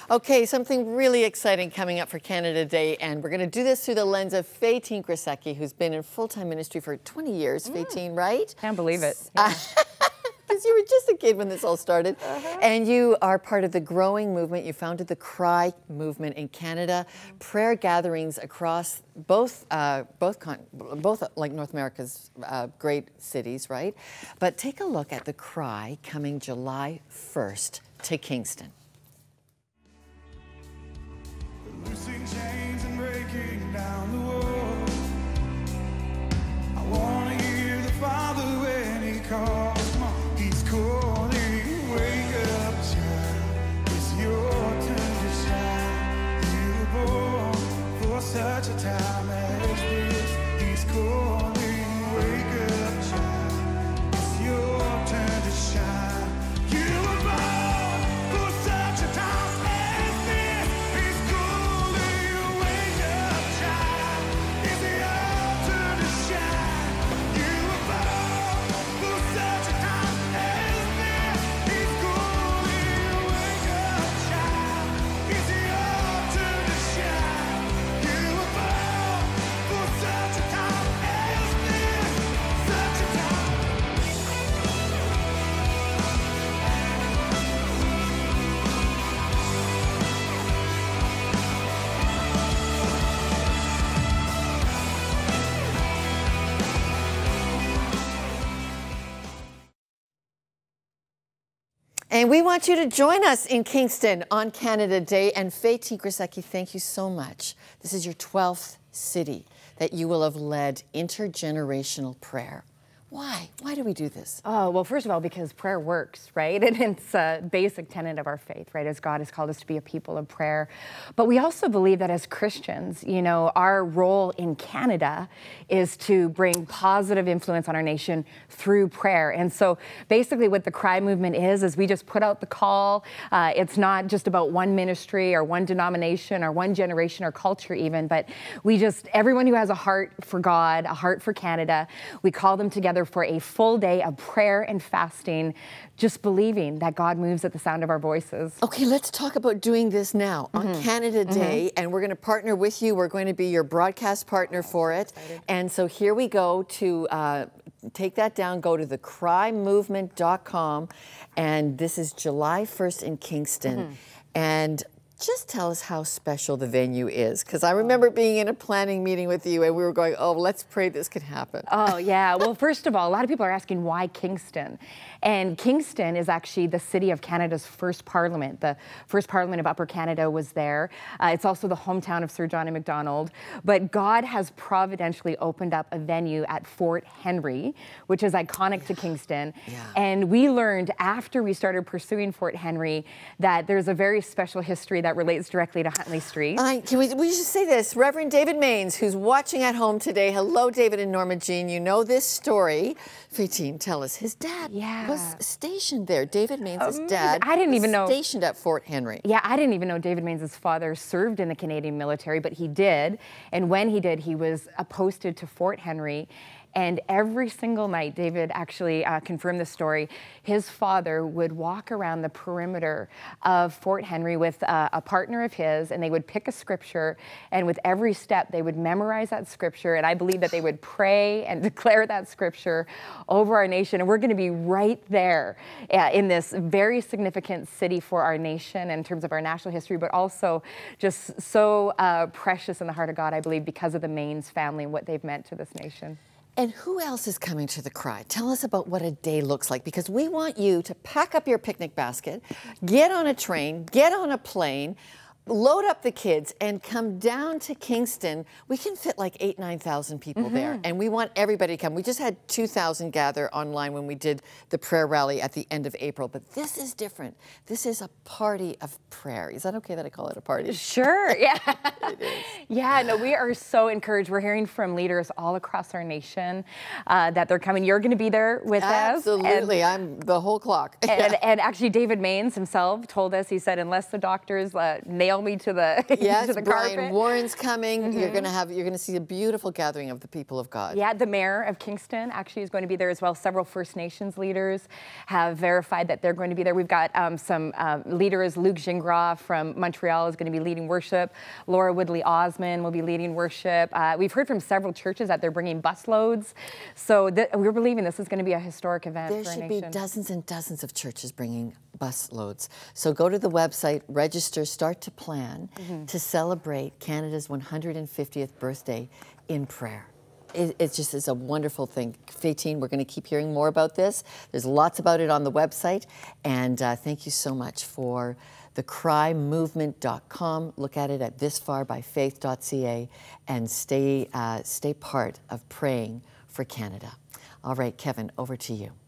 Okay, something really exciting coming up for Canada Day, and we're going to do this through the lens of Faytene Grasseschi, who's been in full-time ministry for 20 years. Faytene, right? Can't believe it. Yeah. Because you were just a kid when this all started. And you are part of the growing movement. You founded the TheCry movement in Canada. Prayer gatherings across both like North America's great cities, right? But take a look at the TheCry coming July 1st to Kingston. Loosing chains and breaking down the wall. I want to hear the Father when He calls. He's calling, wake up, child. It's your turn to shine. You were born for such a time as this. He's calling, wake up, child. It's your turn to shine. You were born for such a time as this. He's calling, wake up, child. It's your turn to shine. You were born for such a time as this. He's calling, wake up, child. It's your turn to shine. You were born for such a time as this. Such a time. And we want you to join us in Kingston on Canada Day. And Faytene Grasseschi, thank you so much. This is your 12th city that you will have led intergenerational prayer. Why? Why do we do this? Oh, well, first of all, because prayer works, right? And it's a basic tenet of our faith, right? As God has called us to be a people of prayer. But we also believe that as Christians, you know, our role in Canada is to bring positive influence on our nation through prayer. And so basically what the TheCry movement is we just put out the call. It's not just about one ministry or one denomination or one generation or culture even, but we just, everyone who has a heart for God, a heart for Canada, we call them together for a full day of prayer and fasting, just believing that God moves at the sound of our voices. Okay, let's talk about doing this now on Canada Day, and we're going to partner with you. We're going to be your broadcast partner for it. And so here we go to take that down, go to thecrymovement.com, and this is July 1st in Kingston. And just tell us how special the venue is, because I remember being in a planning meeting with you and we were going, oh, let's pray this could happen. Oh, yeah. Well, first of all, a lot of people are asking why Kingston? And Kingston is actually the city of Canada's first parliament. The first parliament of Upper Canada was there. It's also the hometown of Sir John A. Macdonald. But God has providentially opened up a venue at Fort Henry, which is iconic to Kingston. And we learned after we started pursuing Fort Henry that there's a very special history that relates directly to Huntley Street. We should say this. Reverend David Mains, who's watching at home today. Hello, David and Norma Jean. You know this story. Faytene, tell us. His dad was stationed there. David Mains' dad I didn't even know. Stationed at Fort Henry. Yeah, I didn't even know David Mains' father served in the Canadian military, but he did. And when he did, he was posted to Fort Henry. And every single night, David actually confirmed this story, his father would walk around the perimeter of Fort Henry with a partner of his, and they would pick a scripture, and with every step, they would memorize that scripture, and I believe that they would pray and declare that scripture over our nation, and we're going to be right there in this very significant city for our nation in terms of our national history, but also just so precious in the heart of God, I believe, because of the Mains family and what they've meant to this nation. And who else is coming to the TheCry? Tell us about what a day looks like, because we want you to pack up your picnic basket, get on a train, get on a plane, load up the kids and come down to Kingston. We can fit like 9,000 people there, and we want everybody to come. We just had 2,000 gather online when we did the prayer rally at the end of April, but this is different. This is a party of prayer. Is that okay that I call it a party? Sure, yeah. It is. Yeah, no, we are so encouraged. We're hearing from leaders all across our nation that they're coming. You're going to be there with us. Absolutely, I'm the whole clock. And actually David Mains himself told us, he said, unless the doctors nail nail me to the Yes, to the Brian carpet. Warren's coming. You're gonna see a beautiful gathering of the people of God. Yeah, the mayor of Kingston actually is going to be there as well. Several First Nations leaders have verified that they're going to be there. We've got some leaders. Luc Gingras from Montreal is going to be leading worship. Laura Woodley Osmond will be leading worship. We've heard from several churches that they're bringing busloads. So we're believing this is going to be a historic event There for our should nation. be dozens and dozens of churches bringing bus loads. So go to the website, register, start to plan to celebrate Canada's 150th birthday in prayer. It just is a wonderful thing. Faytene, we're going to keep hearing more about this. There's lots about it on the website. And thank you so much for TheCryMovement.com. Look at it at thisfarbyfaith.ca and stay part of praying for Canada. All right, Kevin, over to you.